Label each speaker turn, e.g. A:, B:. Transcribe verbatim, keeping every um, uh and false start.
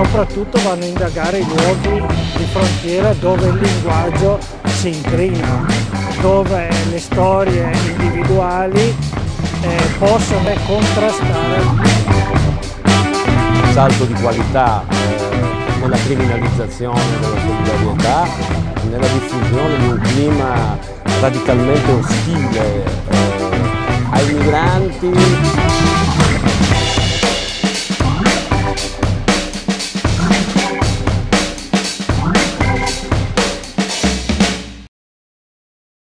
A: soprattutto vanno a indagare i luoghi di frontiera dove il linguaggio si incrina, dove le storie individuali eh, possono contrastare.
B: Salto di qualità eh, nella criminalizzazione della solidarietà, nella diffusione di un clima radicalmente ostile eh, ai migranti.